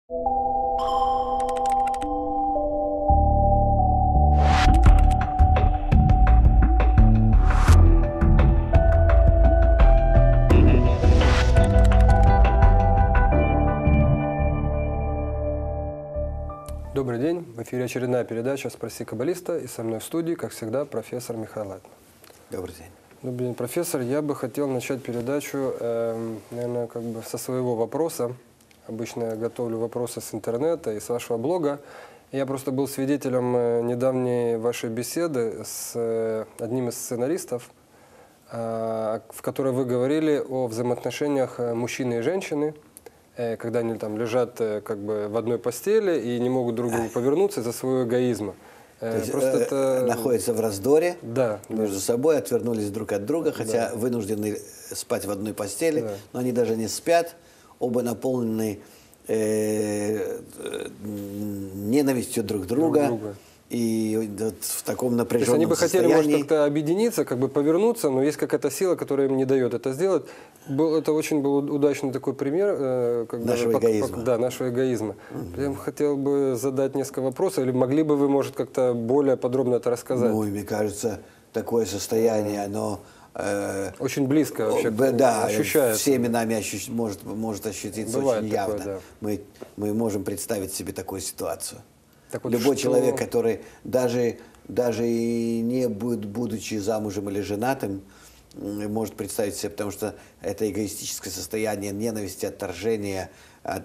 Добрый день. В эфире очередная передача «Спроси каббалиста». И со мной в студии, как всегда, профессор Михаил Лайтман. Добрый день. Добрый день, профессор. Я бы хотел начать передачу, наверное, со своего вопроса. Обычно я готовлю вопросы с интернета и с вашего блога. Я просто был свидетелем недавней вашей беседы с одним из сценаристов, в которой вы говорили о взаимоотношениях мужчины и женщины, когда они там лежат в одной постели и не могут друг к другу повернуться из-за своего эгоизма. То есть, находятся в раздоре, да, между собой, отвернулись друг от друга, хотя вынуждены спать в одной постели, но они даже не спят, оба наполнены ненавистью друг друга. И вот в таком напряженном состоянии. То есть они бы хотели, может, как-то объединиться, повернуться, но есть какая-то сила, которая им не дает это сделать. Это очень был удачный такой пример нашего эгоизма. Да, нашего эгоизма. Я хотел бы задать несколько вопросов, или могли бы вы, может, как-то более подробно это рассказать? Ну, мне кажется, такое состояние, оно очень близко вообще ощущается. Всеми нами может ощутиться. Бывает очень явно. Такое, да. Мы можем представить себе такую ситуацию. Вот любой человек, который даже и не будучи замужем или женатым, может представить себе, потому что это эгоистическое состояние ненависти, отторжения от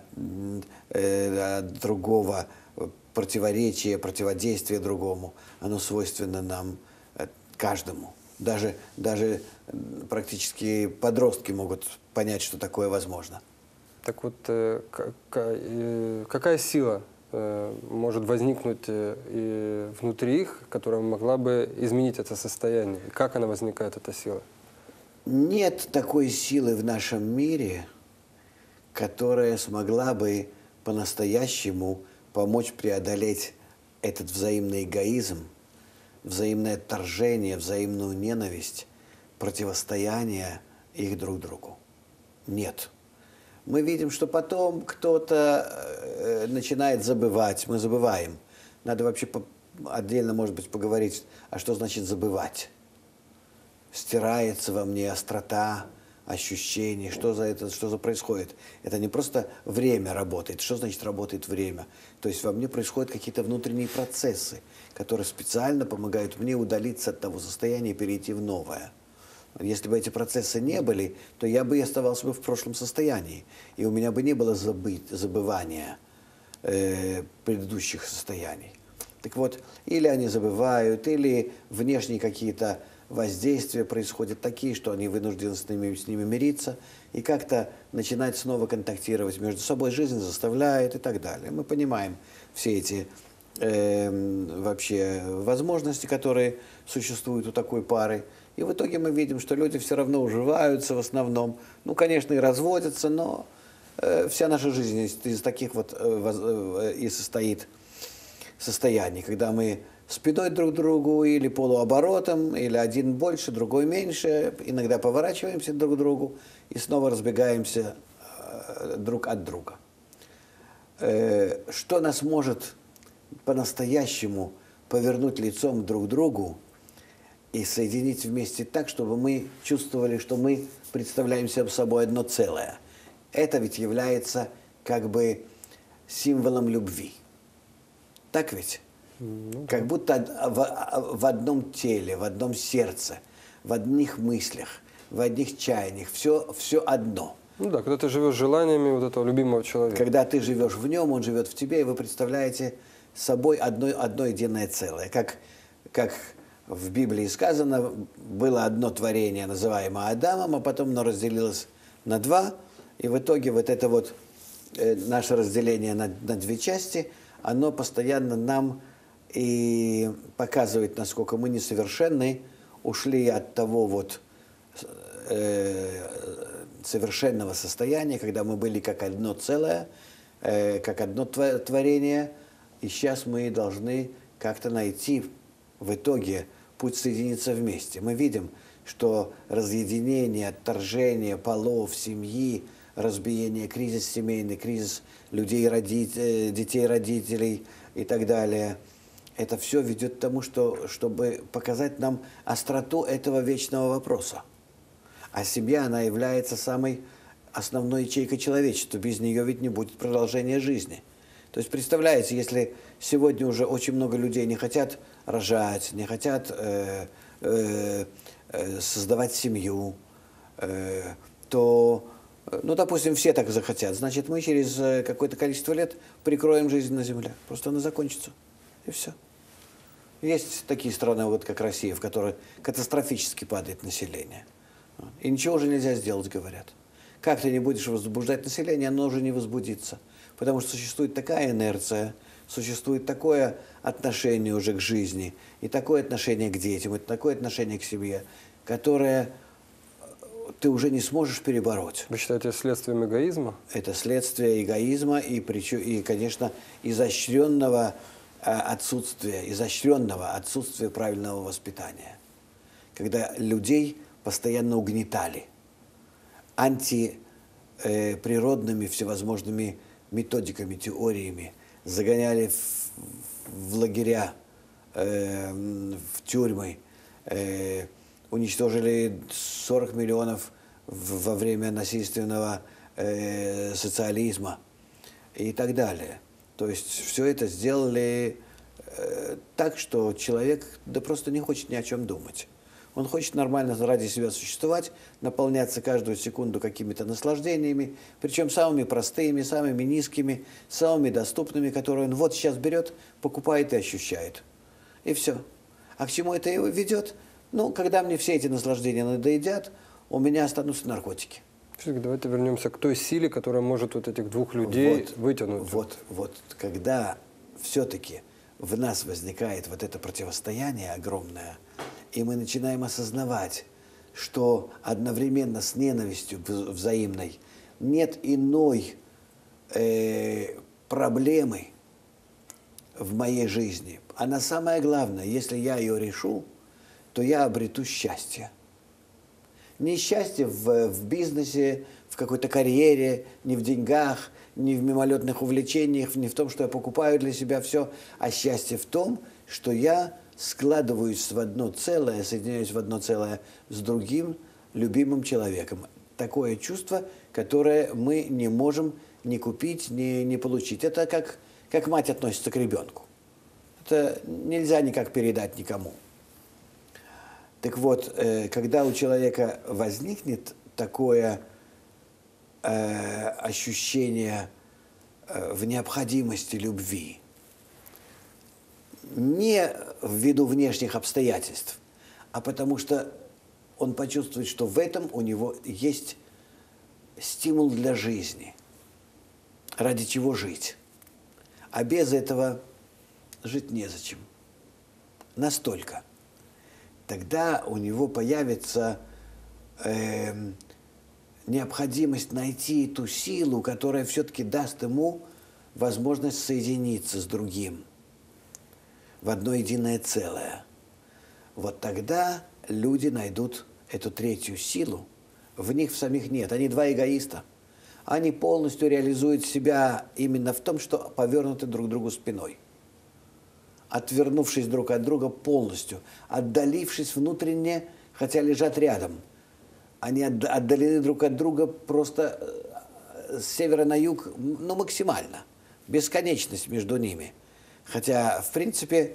другого, противоречия, противодействия другому, оно свойственно нам каждому. Даже практически подростки могут понять, что такое возможно. Так вот, какая сила может возникнуть и внутри их, которая могла бы изменить это состояние? И как она возникает, эта сила? Нет такой силы в нашем мире, которая смогла бы по-настоящему помочь преодолеть этот взаимный эгоизм, взаимное отторжение, взаимную ненависть, противостояние их друг другу. Нет. Мы видим, что потом кто-то начинает забывать, мы забываем. Надо вообще отдельно, может быть, поговорить, а что значит забывать? Стирается во мне острота ощущений, что за происходит? Это не просто время работает. Что значит работает время? То есть во мне происходят какие-то внутренние процессы, которые специально помогают мне удалиться от того состояния и перейти в новое. Если бы эти процессы не были, то я бы и оставался бы в прошлом состоянии. И у меня бы не было забывания предыдущих состояний. Так вот, или они забывают, или внешние какие-то воздействия происходят такие, что они вынуждены с ними мириться и как-то начинать снова контактировать между собой. Жизнь заставляет и так далее. Мы понимаем все эти вообще возможности, которые существуют у такой пары. И в итоге мы видим, что люди все равно уживаются в основном. Ну, конечно, и разводятся, но вся наша жизнь из таких вот и состоит состояний, когда мы спиной друг к другу или полуоборотом, или один больше, другой меньше, иногда поворачиваемся друг к другу и снова разбегаемся друг от друга. Что нас может по-настоящему повернуть лицом друг к другу и соединить вместе так, чтобы мы чувствовали, что мы представляем собой одно целое? Это ведь является как бы символом любви. Так ведь? Как будто в одном теле, в одном сердце, в одних мыслях, в одних чаяниях, все одно. Ну да, когда ты живешь желаниями вот этого любимого человека. Когда ты живешь в нем, он живет в тебе, и вы представляете собой одно единое целое. Как в Библии сказано, было одно творение, называемое Адамом, а потом оно разделилось на два, и в итоге вот это вот наше разделение на две части, оно постоянно нам и показывает, насколько мы несовершенны, ушли от того вот совершенного состояния, когда мы были как одно целое, как одно творение, и сейчас мы должны как-то найти в итоге путь соединиться вместе. Мы видим, что разъединение, отторжение полов, семьи, разбиение, кризис семейный, кризис людей, детей, родителей и так далее. Это все ведет к тому, чтобы показать нам остроту этого вечного вопроса. А семья, она является самой основной ячейкой человечества. Без нее ведь не будет продолжения жизни. То есть, представляете, если сегодня уже очень много людей не хотят рожать, не хотят создавать семью, то, ну, допустим, все так захотят, значит, мы через какое-то количество лет прикроем жизнь на Земле. Просто она закончится. И все. Есть такие страны, вот как Россия, в которой катастрофически падает население. И ничего уже нельзя сделать, говорят. Как ты не будешь возбуждать население, оно уже не возбудится. Потому что существует такая инерция, существует такое отношение уже к жизни, и такое отношение к детям, и такое отношение к семье, которое ты уже не сможешь перебороть. Вы считаете следствием эгоизма? Это следствие эгоизма и, конечно, изощренного отсутствия правильного воспитания. Когда людей постоянно угнетали антиприродными всевозможными методиками, теориями, загоняли в лагеря, в тюрьмы, уничтожили 40 миллионов во время насильственного социализма и так далее. То есть все это сделали так, что человек да просто не хочет ни о чем думать. Он хочет нормально ради себя существовать, наполняться каждую секунду какими-то наслаждениями, причем самыми простыми, самыми низкими, самыми доступными, которые он вот сейчас берет, покупает и ощущает. И все. А к чему это его ведет? Ну, когда мне все эти наслаждения надоедят, у меня останутся наркотики. Все-таки давайте вернемся к той силе, которая может вот этих двух людей вытянуть. Вот, когда все-таки в нас возникает вот это противостояние огромное, и мы начинаем осознавать, что одновременно с ненавистью взаимной нет иной проблемы в моей жизни. Она самая главная. Если я ее решу, то я обрету счастье. Не счастье в бизнесе, в какой-то карьере, не в деньгах, не в мимолетных увлечениях, не в том, что я покупаю для себя все, а счастье в том, что я складываюсь в одно целое, соединяюсь в одно целое с другим любимым человеком. Такое чувство, которое мы не можем ни купить, ни получить. Это как мать относится к ребенку. Это нельзя никак передать никому. Так вот, когда у человека возникнет такое ощущение в необходимости любви, не ввиду внешних обстоятельств, а потому что он почувствует, что в этом у него есть стимул для жизни, ради чего жить. А без этого жить незачем. Настолько. Тогда у него появится необходимость найти ту силу, которая все-таки даст ему возможность соединиться с другим в одно единое целое. Вот тогда люди найдут эту третью силу. В них в самих нет. Они два эгоиста. Они полностью реализуют себя именно в том, что повернуты друг к другу спиной. Отвернувшись друг от друга полностью, отдалившись внутренне, хотя лежат рядом. Они отдалены друг от друга просто с севера на юг, ну, максимально. Бесконечность между ними. Хотя, в принципе,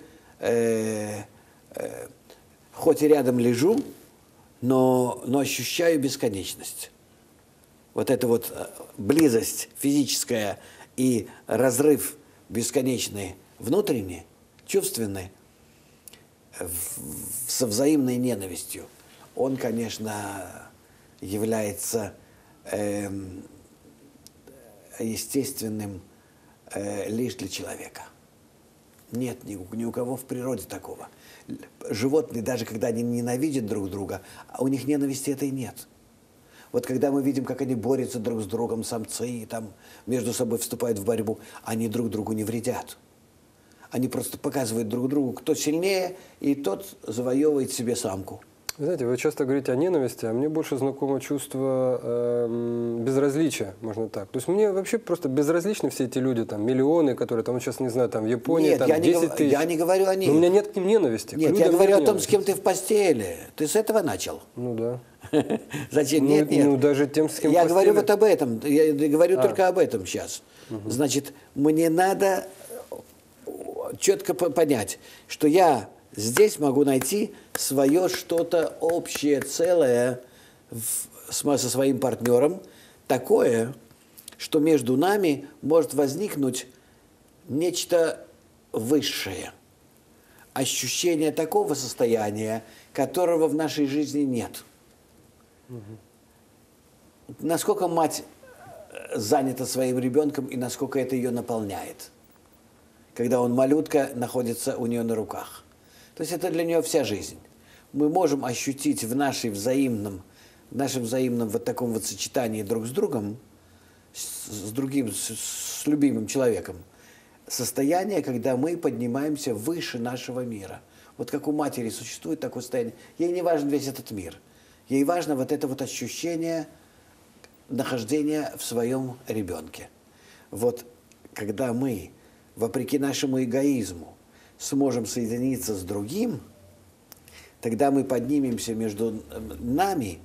хоть и рядом лежу, но ощущаю бесконечность. Вот эта вот близость физическая и разрыв бесконечный внутренний, чувственный, со взаимной ненавистью, он, конечно, является естественным лишь для человека. Нет ни у кого в природе такого. Животные, даже когда они ненавидят друг друга, у них ненависти этой нет. Вот когда мы видим, как они борются друг с другом, самцы, и там между собой вступают в борьбу, они друг другу не вредят. Они просто показывают друг другу, кто сильнее, и тот завоевывает себе самку. Вы знаете, вы часто говорите о ненависти, а мне больше знакомо чувство безразличия, можно так. То есть мне вообще просто безразличны все эти люди, там, миллионы, которые, там, сейчас не знаю, там, в Японии, Нет, там, я 10 тысяч. я не говорю о них. Но у меня нет к ним ненависти. к Нет, я людям говорю о нет том, с кем ненависти. ты в постели. Ты с этого начал? Ну да. Зачем? Ну, Нет, нет. ну, даже тем, с кем Я в говорю постели. вот об этом. Я говорю только об этом сейчас. Значит, мне надо четко понять, что я здесь могу найти свое что-то общее, целое со своим партнером, такое, что между нами может возникнуть нечто высшее. Ощущение такого состояния, которого в нашей жизни нет. Насколько мать занята своим ребенком и насколько это ее наполняет, когда он малютка находится у нее на руках. То есть это для нее вся жизнь. Мы можем ощутить в нашем взаимном вот таком вот сочетании друг с другом, с другим, с любимым человеком, состояние, когда мы поднимаемся выше нашего мира. Вот как у матери существует такое состояние. Ей не важен весь этот мир. Ей важно вот это вот ощущение нахождения в своем ребенке. Вот когда мы, вопреки нашему эгоизму, сможем соединиться с другим, тогда мы поднимемся между нами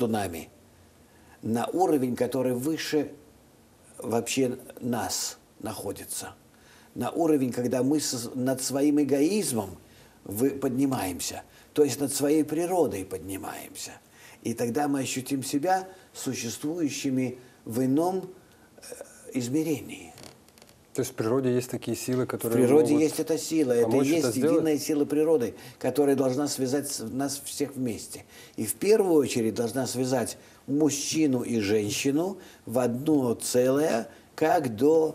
на уровень, который выше вообще нас находится. На уровень, когда мы над своим эгоизмом поднимаемся, то есть над своей природой поднимаемся. И тогда мы ощутим себя существующими в ином измерении. То есть в природе есть такие силы, В которые природе могут есть эта сила, это и помочь есть это сделать? единая сила природы, которая должна связать нас всех вместе. И в первую очередь должна связать мужчину и женщину в одно целое, как до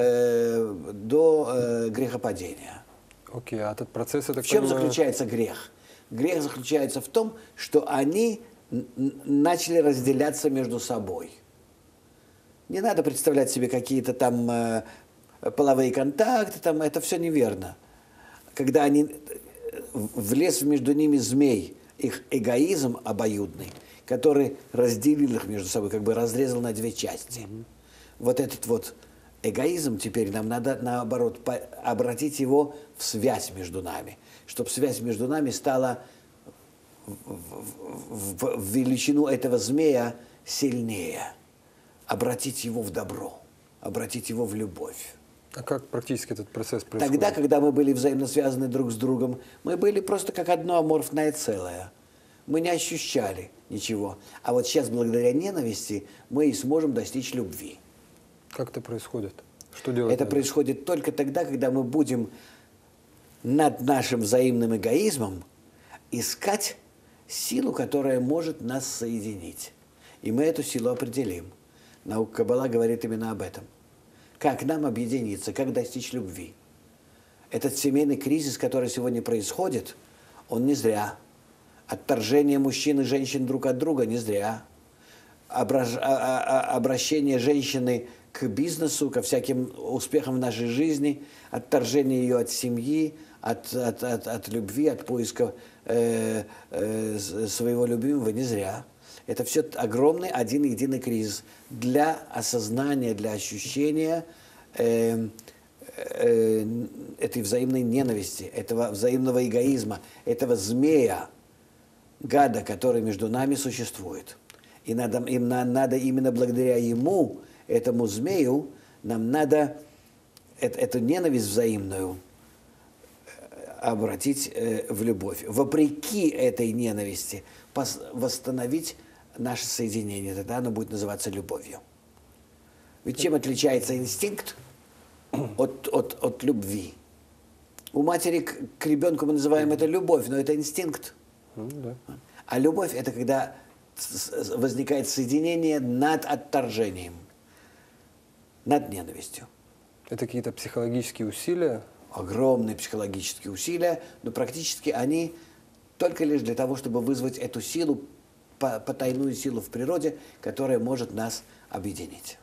грехопадения. Окей, а этот процесс, я так В чем понимаю, заключается грех? Грех заключается в том, что они начали разделяться между собой. Не надо представлять себе какие-то там половые контакты, там, это все неверно. Когда они влез между ними змей, их эгоизм обоюдный, который разделил их между собой, как бы разрезал на две части. Вот этот вот эгоизм теперь нам надо, наоборот, обратить его в связь между нами, чтобы связь между нами стала в величину этого змея сильнее, обратить его в добро, обратить его в любовь. а как практически этот процесс происходит? Тогда, когда мы были взаимно связаны друг с другом, мы были просто как одно аморфное целое. Мы не ощущали ничего. А вот сейчас, благодаря ненависти, мы и сможем достичь любви. Как это происходит? Что делать? Это надо? происходит только тогда, когда мы будем над нашим взаимным эгоизмом искать силу, которая может нас соединить. И мы эту силу определим. Наука Каббала говорит именно об этом. Как нам объединиться, как достичь любви. Этот семейный кризис, который сегодня происходит, он не зря. Отторжение мужчин и женщин друг от друга не зря. Обращение женщины к бизнесу, ко всяким успехам в нашей жизни, отторжение ее от семьи, от любви, от поиска своего любимого не зря. Это все огромный один единый кризис для осознания, для ощущения этой взаимной ненависти, этого взаимного эгоизма, этого змея, гада, который между нами существует. И надо именно благодаря ему, этому змею, нам надо эту ненависть взаимную обратить в любовь. Вопреки этой ненависти восстановить наше соединение. Тогда оно будет называться любовью. Ведь чем отличается инстинкт от любви? У матери к ребенку мы называем это любовь, но это инстинкт. Да. А любовь – это когда возникает соединение над отторжением, над ненавистью. Это какие-то психологические усилия? Огромные психологические усилия, но практически они только лишь для того, чтобы вызвать эту силу, потайную силу в природе, которая может нас объединить.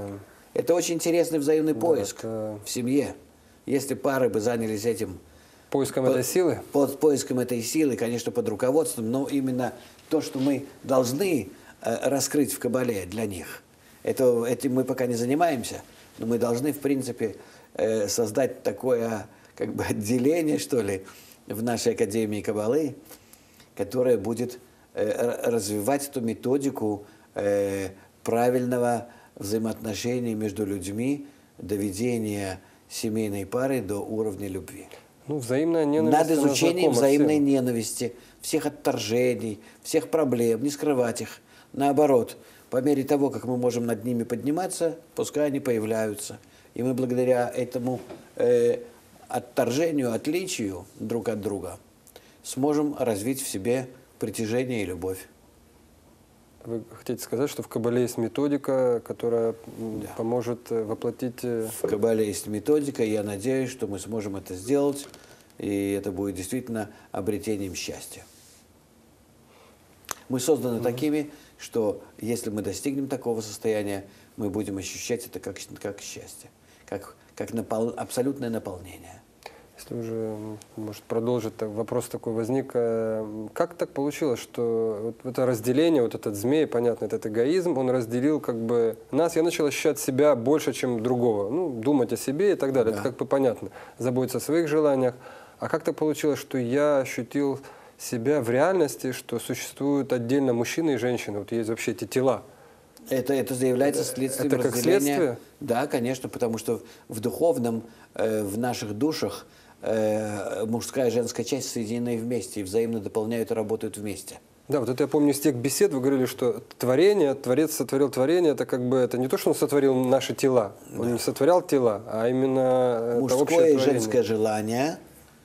Это очень интересный взаимный поиск это- в семье. Если пары бы занялись этим поиском этой силы? Под поиском этой силы, конечно, под руководством, но именно то, что мы должны раскрыть в Кабале для них. Этим мы пока не занимаемся, но мы должны, в принципе, создать такое как бы отделение, что ли, в нашей Академии Кабалы, которое будет развивать эту методику правильного взаимоотношения между людьми, доведения семейной пары до уровня любви. Ну, взаимная ненависть. Над изучением знакома взаимной всем. ненависти, всех отторжений, всех проблем, не скрывать их. Наоборот, по мере того, как мы можем над ними подниматься, пускай они появляются. И мы благодаря этому отторжению, отличию друг от друга сможем развить в себе притяжение и любовь. Вы хотите сказать, что в Кабале есть методика, которая поможет воплотить... В Кабале есть методика, и я надеюсь, что мы сможем это сделать, и это будет действительно обретением счастья. Мы созданы такими, что если мы достигнем такого состояния, мы будем ощущать это как счастье, как абсолютное наполнение. Если уже, может, продолжить, вопрос такой возник. Как так получилось, что вот это разделение, вот этот змей, понятно, этот эгоизм, он разделил как бы нас. Я начал ощущать себя больше, чем другого. Ну, думать о себе и так далее. Да. Это как бы понятно. Заботиться о своих желаниях. А как так получилось, что я ощутил себя в реальности, что существуют отдельно мужчины и женщины? Вот есть вообще эти тела. Это заявляется следствием это как разделения. следствие? Да, конечно, потому что в духовном, в наших душах мужская и женская часть соединены вместе и взаимно дополняют и работают вместе. Да, вот это я помню из тех бесед, вы говорили, что творение, Творец сотворил творение, это как бы, это не то, что он сотворил наши тела, он не сотворял тела, а именно это общее Мужское и творение. женское желание,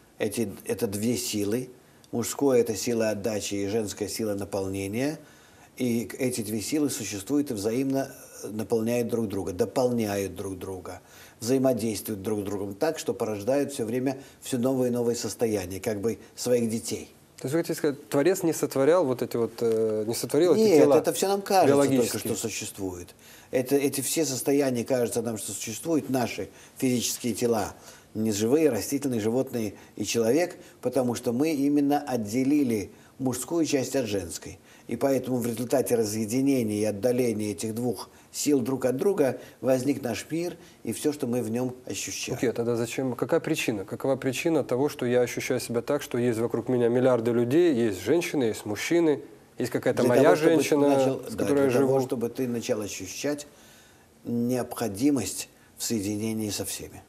это две силы. Мужское – это сила отдачи и женская сила наполнения. И эти две силы существуют и взаимно наполняют друг друга, дополняют друг друга, взаимодействуют друг с другом так, что порождают все время все новые и новые состояния, как бы своих детей. То есть вы хотите сказать, Творец не сотворял вот эти вот, не сотворил эти Нет, тела? это все нам кажется только, биологические? что существует. Эти все состояния кажутся нам, что существуют наши физические тела, неживые, растительные, животные и человек, потому что мы именно отделили мужскую часть от женской. И поэтому в результате разъединения и отдаления этих двух сил друг от друга возник наш мир и все, что мы в нем ощущаем. Окей, тогда зачем? Какая причина? Какова причина того, что я ощущаю себя так, что есть вокруг меня миллиарды людей, есть женщины, есть мужчины, есть какая-то моя женщина, с которой я для того, живу? чтобы ты начал ощущать необходимость в соединении со всеми.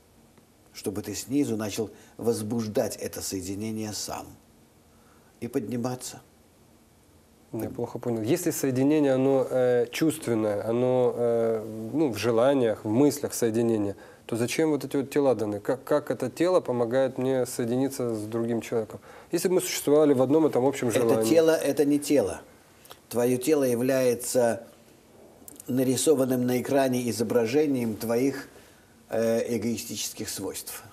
Чтобы ты снизу начал возбуждать это соединение сам и подниматься. Я плохо понял. Если соединение, оно чувственное, оно в желаниях, в мыслях соединение, то зачем вот эти вот тела даны? Как это тело помогает мне соединиться с другим человеком? Если бы мы существовали в одном этом общем желании. Это тело – это не тело. Твое тело является нарисованным на экране изображением твоих эгоистических свойств.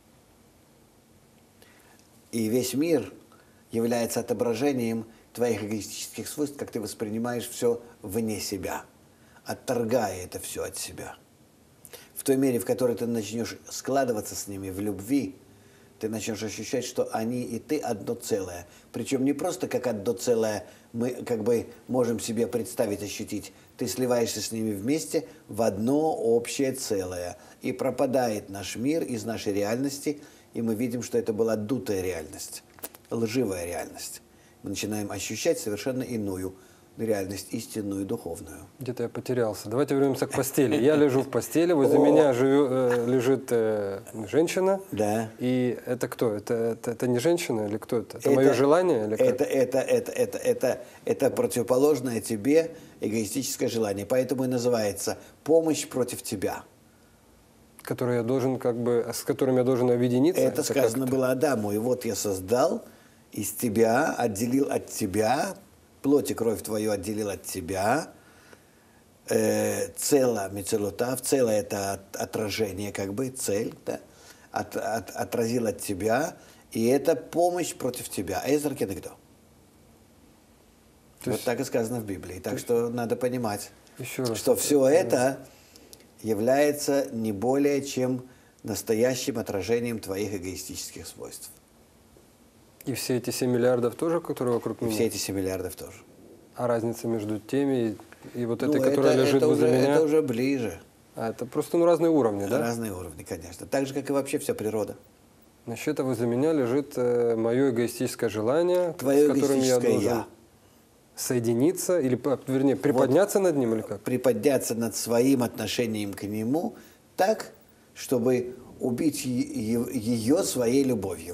И весь мир является отображением твоих эгоистических свойств, как ты воспринимаешь все вне себя, отторгая это все от себя. В той мере, в которой ты начнешь складываться с ними в любви, ты начнешь ощущать, что они и ты одно целое. Причем не просто как одно целое мы как бы можем себе представить, ощутить. Ты сливаешься с ними вместе в одно общее целое. И пропадает наш мир из нашей реальности, и мы видим, что это была дутая реальность, лживая реальность. Мы начинаем ощущать совершенно иную реальность, истинную, духовную. Где-то я потерялся. Давайте вернемся к постели. Я лежу в постели, возле меня лежит женщина. Да. И это кто? Это не женщина или кто это? Это мое желание? Или как? Это противоположное тебе эгоистическое желание. Поэтому и называется «помощь против тебя». Который я должен с которым я должен объединиться? Это сказано было Адаму. И вот я создал из тебя, отделил от тебя, плоть и кровь твою отделил от тебя, цело, мицелотав, цело это отражение, как бы, цель, да, отразил от тебя, и это помощь против тебя. Эзер кенегдо. Вот так и сказано в Библии. Так что надо понимать, Еще раз. что все это является не более чем настоящим отражением твоих эгоистических свойств. И все эти 7 миллиардов тоже, которые вокруг И меня? все эти 7 миллиардов тоже. А разница между теми и вот Ну, этой, которая лежит возле меня? Это уже ближе. А, это просто разные уровни, да? Разные уровни, конечно. Так же, как и вообще вся природа. Значит, возле меня лежит мое эгоистическое желание, Твое с которым я эгоистическое должен «я». соединиться, или, вернее, приподняться над ним, или как? Приподняться над своим отношением к нему так, чтобы убить ее своей любовью.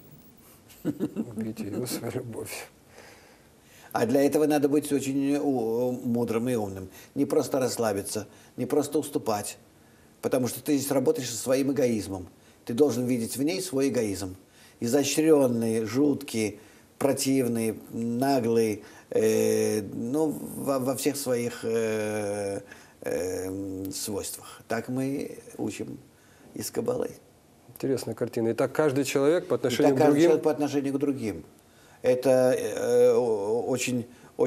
Убить ее своей любовью. А для этого надо быть очень мудрым и умным. Не просто расслабиться, не просто уступать. Потому что ты здесь работаешь со своим эгоизмом. Ты должен видеть в ней свой эгоизм. Изощренный, жуткий, противный, наглый, ну, во всех своих свойствах. Так мы учим из Каббалы. Интересная картина. Итак, каждый человек по И отношению так к каждый другим... человек по отношению к другим. Это очень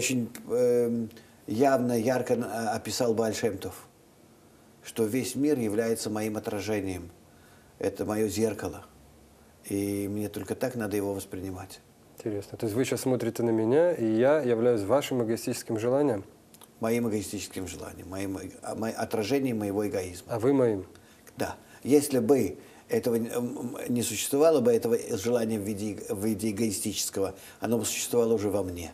явно, ярко описал Бааль Шем Тов, что весь мир является моим отражением. Это мое зеркало. И мне только так надо его воспринимать. Интересно. То есть вы сейчас смотрите на меня, и я являюсь вашим эгоистическим желанием, Моим эгоистическим желанием, отражением моего эгоизма. а вы моим. Да. Если бы этого не существовало бы, этого желания в виде эгоистического, оно бы существовало уже во мне.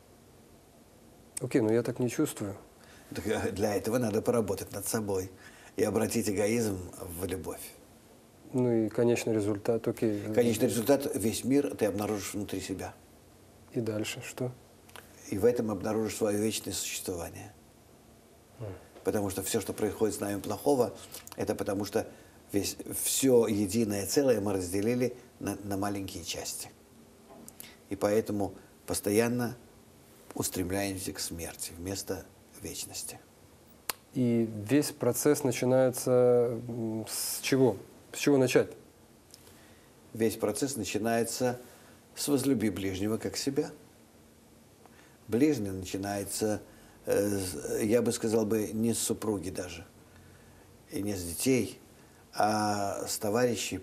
Окей, но я так не чувствую. Так для этого надо поработать над собой и обратить эгоизм в любовь. Ну и конечный результат, окей. Конечный результат – весь мир ты обнаружишь внутри себя. И дальше что? И в этом обнаружишь свое вечное существование. Потому что все, что происходит с нами плохого, это потому что все единое целое мы разделили на маленькие части. И поэтому постоянно устремляемся к смерти вместо вечности. И весь процесс начинается с чего? С чего начать? Весь процесс начинается с «возлюби ближнего как себя». Ближний начинается, я бы сказал, не с супруги даже, и не с детей, а с товарищей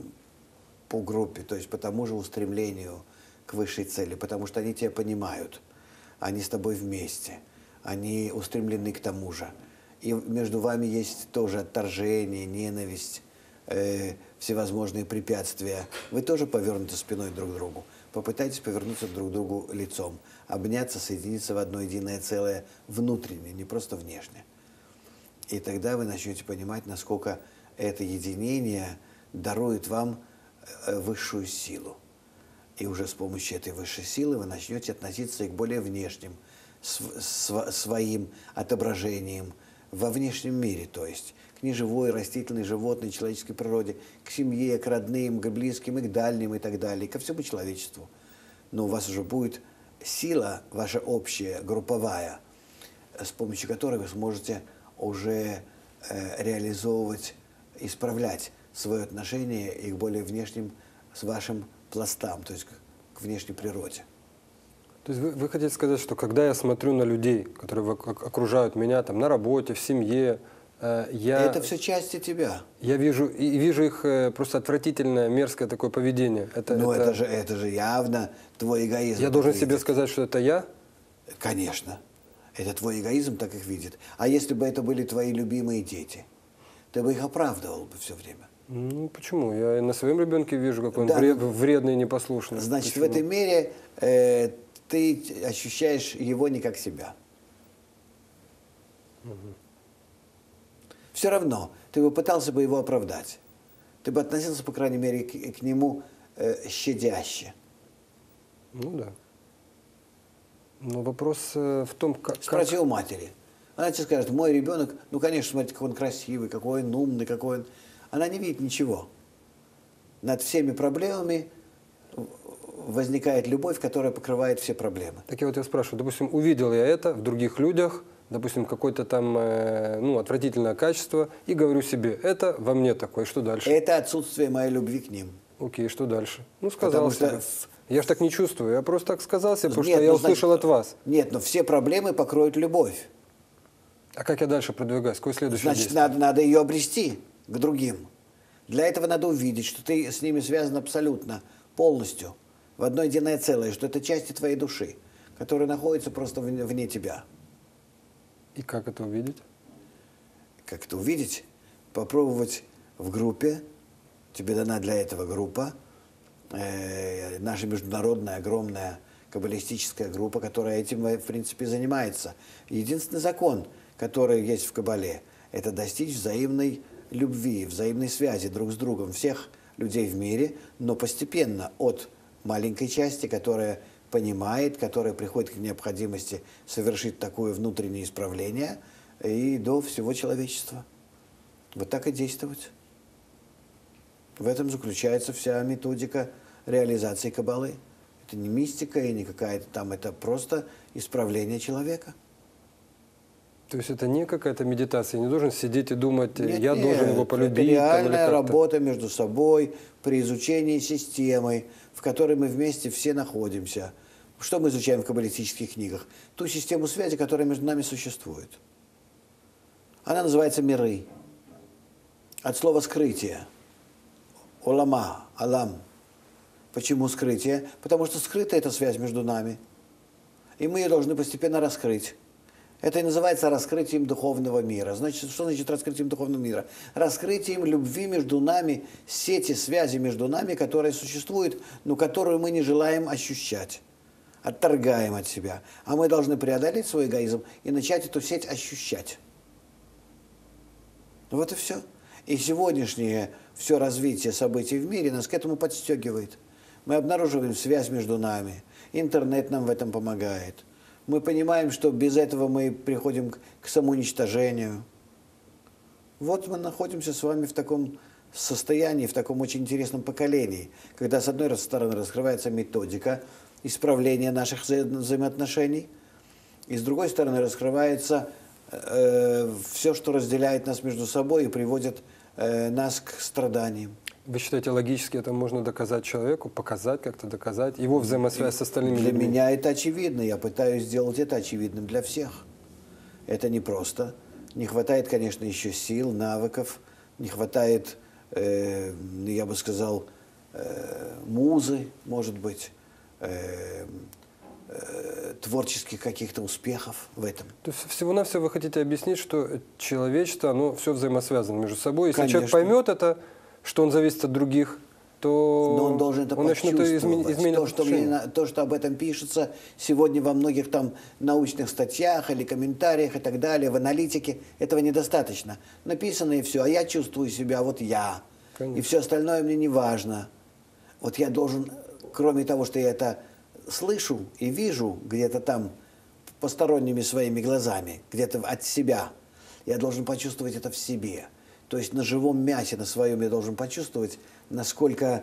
по группе, то есть по тому же устремлению к высшей цели, потому что они тебя понимают, они с тобой вместе, они устремлены к тому же. И между вами есть тоже отторжение, ненависть, всевозможные препятствия. Вы тоже повернуты спиной друг к другу. Попытайтесь повернуться друг к другу лицом, обняться, соединиться в одно единое целое внутренне, не просто внешне. И тогда вы начнете понимать, насколько это единение дарует вам высшую силу. И уже с помощью этой высшей силы вы начнете относиться и к более внешним, своим отображениям во внешнем мире, то есть к неживой, растительной, животной, человеческой природе, к семье, к родным, к близким и к дальним и так далее, ко всему человечеству. Но у вас уже будет сила ваша общая, групповая, с помощью которой вы сможете уже реализовывать, исправлять свое отношение и к более внешним, с вашим пластам, то есть к внешней природе. То есть вы хотите сказать, что когда я смотрю на людей, которые окружают меня там, на работе, в семье, Это все части тебя. Я вижу их просто отвратительное, мерзкое такое поведение. Это же явно твой эгоизм. Я должен себе сказать, что это я? Конечно. Это твой эгоизм так их видит. А если бы это были твои любимые дети, ты бы их оправдывал бы все время. Ну, почему? Я на своем ребенке вижу, как он вредный и непослушный. Значит, почему? в этой мере ты ощущаешь его не как себя. Все равно, ты бы пытался бы его оправдать. Ты бы относился, по крайней мере, к нему щадяще. Ну да. Но вопрос в том, как... Спроси у матери. Она тебе скажет, мой ребенок, ну, конечно, смотрите, какой он красивый, какой он умный, какой он... Она не видит ничего. Над всеми проблемами возникает любовь, которая покрывает все проблемы. Так я спрашиваю, допустим, увидел я это в других людях, допустим, какое-то там отвратительное качество, и говорю себе, это во мне такое, что дальше? Это отсутствие моей любви к ним. Окей, что дальше? Ну, сказал себе. Что... Я же так не чувствую, я просто так сказал себе, потому что я услышал от вас. Нет, но все проблемы покроют любовь. А как я дальше продвигаюсь? Какое следующее Значит, действие? надо ее обрести к другим. Для этого надо увидеть, что ты с ними связан абсолютно, полностью, в одно единое целое, что это части твоей души, которые находятся просто вне тебя. И как это увидеть? Как это увидеть? Попробовать в группе, тебе дана для этого группа, наша международная огромная каббалистическая группа, которая этим, в принципе, занимается. Единственный закон, который есть в Каббале, это достичь взаимной любви, взаимной связи друг с другом всех людей в мире, но постепенно от маленькой части, которая понимает, которая приходит к необходимости совершить такое внутреннее исправление, и до всего человечества. Вот так и действовать. В этом заключается вся методика реализации Каббалы. Это не мистика и не какая-то там, это просто исправление человека. То есть это не какая-то медитация, я не должен сидеть и думать, Нет, я должен его полюбить. Это реальная там, или как-то. работа между собой при изучении системы, в которой мы вместе все находимся. Что мы изучаем в каббалистических книгах? Ту систему связи, которая между нами существует. Она называется миры. От слова скрытие. Олама, алам. Почему скрытие? Потому что скрыта эта связь между нами. И мы ее должны постепенно раскрыть. Это и называется раскрытием духовного мира. Значит, что значит раскрытием духовного мира? Раскрытием любви между нами, сети связи между нами, которая существует, но которую мы не желаем ощущать. Отторгаем от себя. А мы должны преодолеть свой эгоизм и начать эту сеть ощущать. Вот и все. И сегодняшнее все развитие событий в мире нас к этому подстегивает. Мы обнаруживаем связь между нами. Интернет нам в этом помогает. Мы понимаем, что без этого мы приходим к самоуничтожению. Вот мы находимся с вами в таком состоянии, в таком очень интересном поколении, когда с одной стороны раскрывается методика исправления наших взаимоотношений, и с другой стороны раскрывается все, что разделяет нас между собой и приводит нас к страданиям. Вы считаете, логически это можно доказать человеку, показать, как-то доказать, его взаимосвязь с остальными Для людьми? меня это очевидно, я пытаюсь сделать это очевидным для всех. Это непросто. Не хватает, конечно, еще сил, навыков, не хватает, я бы сказал, музы, может быть, творческих каких-то успехов в этом. То есть всего-навсего вы хотите объяснить, что человечество, оно все взаимосвязано между собой. Если человек Конечно. поймет это, что он зависит от других, то Но он должен это начнет почувствовать. изменять То, что об этом пишется сегодня во многих там научных статьях или комментариях и так далее, в аналитике, этого недостаточно. Написано и все, а я чувствую себя, вот я. Конечно. И все остальное мне не важно. Вот я должен, кроме того, что я это слышу и вижу где-то там посторонними своими глазами, где-то от себя, я должен почувствовать это в себе. То есть на живом мясе, на своем я должен почувствовать, насколько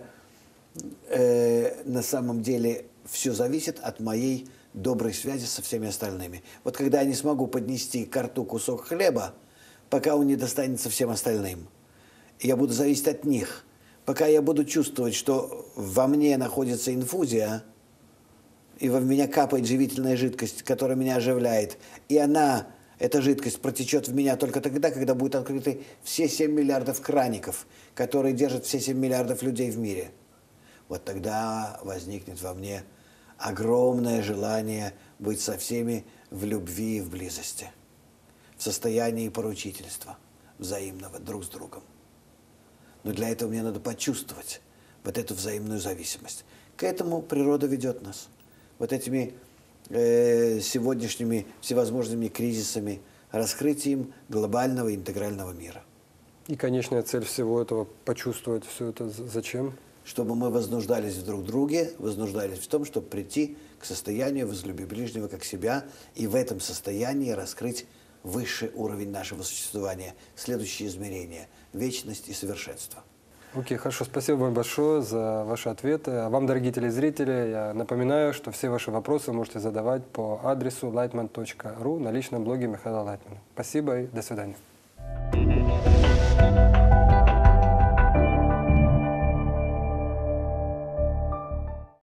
на самом деле все зависит от моей доброй связи со всеми остальными. Вот когда я не смогу поднести к рту кусок хлеба, пока он не достанется всем остальным, я буду зависеть от них. Пока я буду чувствовать, что во мне находится инфузия, и в меня капает живительная жидкость, которая меня оживляет, и она... Эта жидкость протечет в меня только тогда, когда будут открыты все 7 миллиардов краников, которые держат все 7 миллиардов людей в мире. Вот тогда возникнет во мне огромное желание быть со всеми в любви и в близости, в состоянии поручительства взаимного друг с другом. Но для этого мне надо почувствовать вот эту взаимную зависимость. К этому природа ведет нас. Вот этими сегодняшними всевозможными кризисами, раскрытием глобального интегрального мира. И конечная цель всего этого – почувствовать все это зачем? Чтобы мы вознуждались в друг друге, вознуждались в том, чтобы прийти к состоянию «возлюби ближнего как себя» и в этом состоянии раскрыть высший уровень нашего существования, следующее измерение – вечность и совершенство. Окей, хорошо. Спасибо вам большое за ваши ответы. А вам, дорогие телезрители, я напоминаю, что все ваши вопросы вы можете задавать по адресу lightman.ru на личном блоге Михаила Лайтмана. Спасибо и до свидания.